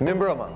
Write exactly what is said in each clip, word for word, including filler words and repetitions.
Mi mbrëma,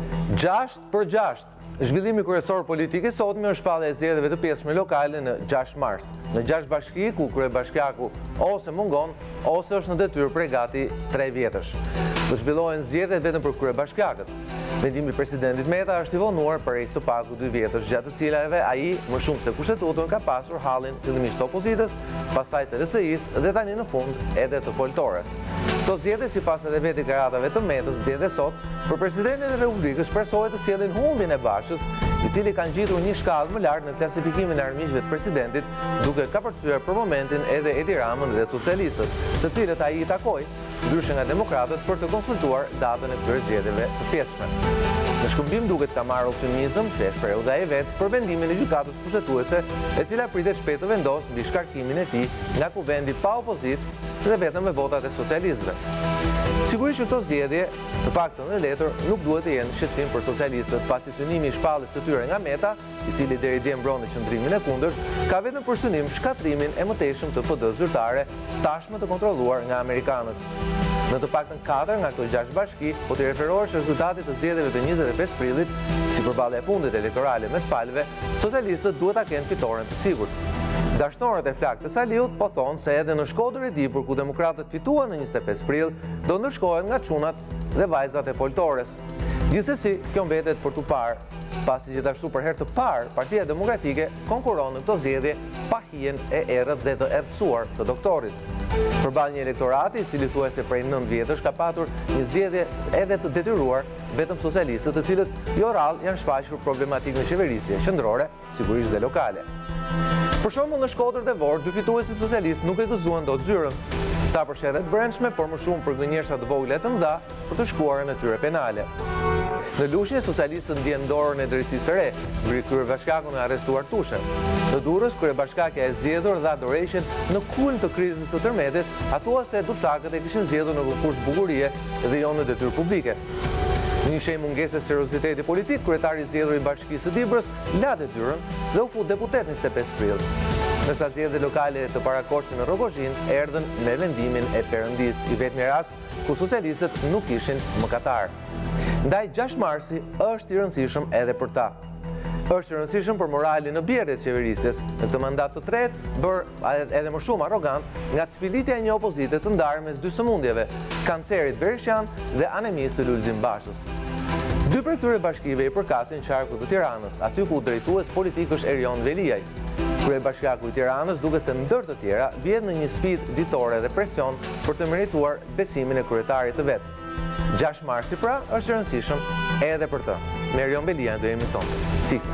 gjasht për gjasht, zhvillimi kryesor politike sotme është shpallja e zgjedhjeve të pjesshme lokale në gjashtë mars. Në gjashtë bashki ku kryebashkiaku ose mungon ose është në detyrë prej gati tre vjetësh. Do zhvillohen zgjedhjet vetëm për kryebashkiakët. Vendimi i presidentit Meta është i vonuar për së paku dy vjetësh, gjatë të cilave ai, më shumë se kushtetutën, ka pasur hallin fillimisht të opozitës, pastaj të L S I-s dhe tani në fund edhe të foltores. Këto zgjedhje, sipas edhe vetë deklaratave të Metës dje dhe sot, për presidentin e Republikës shpresohet të sjellin humbjen e Bashës, i cili ka ngjitur një shkallë më lart në klasifikimin e armiqve të presidentit, duke kapërcyer për momentin edhe Edi Ramën dhe socialistët, të cilët ai i takoi, ndryshe nga demokratët, për të konsultuar datën e këtyre zgjedhjeve të pjesshme. Në shkëmbim duket ka marrë optimizëm që e shprehur dhe ai vetë për vendimin e gjykatës kushtetuese, e cila pritet shpejt të vendosë mbi shkarkimin e tij nga kuvendi pa opozitë dhe vetëm me votat e socialistëve. Sigurisht që këto zgjedhje, të paktën në letër, nuk duhet të jenë shqetësim për socialistët, pasi synimi i shpalljes së tyre nga Meta, i cili deri dje mbronte qëndrimin e kundërt, ka vetëm për synim shkatrimin e mëtejshëm të P D zyrtare, tashmë të kontrolluar nga amerikanët. Në të paktën katër nga këto gjashtë bashki, po të referohesh rezultatit të zgjedhjeve të njëzet e pesë prillit, si përballja e fundit elektorale mes palëve, socialistët duhet ta kenë fitoren të sigurt. Dashnorët e flakë të Saliut po thonë se edhe në Shkodër e Dibër, ku demokratët fituan në njëzet e pesë prill, do ndërshkohen nga çunat dhe vajzat e foltores. Gjithsesi, kjo mbetet për tu parë, pasi gjithashtu për herë të parë, Partia Demokratike konkuron në këto zgjedhje pa hijen e errët dhe të errësuar të doktorit. Përballë një elektorati, i cili thuajse prej nëntë vjetësh ka patur një zgjedhje edhe të detyruar vetëm socialistët, të cilët jo rrallë janë shfaqur problematikë në qeverisje qendrore, sigurisht dhe lokale. Për shembull, në Shkodër dhe Vorë, dy fituesit socialistë nuk e gëzuan dot zyrën, sa për shethet brendshme, por më shumë për gënjeshtra të vogla të mëdha për të shkuarën e tyre penale. Në Lushnjë, socialistët ndjen dorën e drejtësisë së re, kryebashkiakun e arrestuar Tushen. Në Durrës, kryebashkiakja e zgjedhur dha dorëshjen në kulm të krizës së tërmetit, thuajse dusakët e kishin zgjedhur në konkurs bukurie dhe jo në detyrë publike. Në një shenjë mungese serioziteti politik, kryetari i zgjedhur i Bashkisë së Dibrës la detyrën dhe u fut deputet njëzet e pesë prill. Ndërsa zgjedhjet lokale të parakohshme në Rogozhin erdhën me vendimin e Perëndis, i vetmi rast ku socialistët nuk ishin mëkatar. Ndaj gjashtë marsi është i rëndësishëm edhe për ta. Është i rëndësishëm për moralin në bjerje të qeverisjes, në këtë mandat të tretë, bërë edhe më shumë arrogant nga cfilitja e një opozite të ndarë mes dy sëmundjeve, kancerit Berishan dhe anemisë së Lulzim Bashës. Dy prej këtyre bashkive i përkasin qarkut të Tiranës, aty ku drejtues politik është Erion Veliaj. Kryebashkiaku i Tiranës, duke se ndër të tjera, vjen në një sfidë ditore dhe presion për të merituar besimin e kryetarit të vet. gjashtë marsi pra është i rëndësishëm edhe për të. Me Erion Veliaj do jemi sonte. Sikli.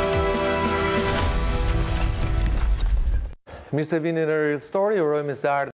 Mirë se vini në Real Story, urojmë se ardhni